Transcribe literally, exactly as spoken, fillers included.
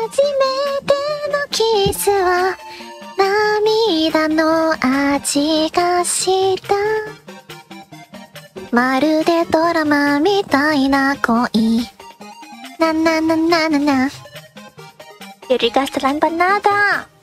めてのキスは涙の味がした。まるでドラマみたいな恋。なななななな。Jadi gas telan panada.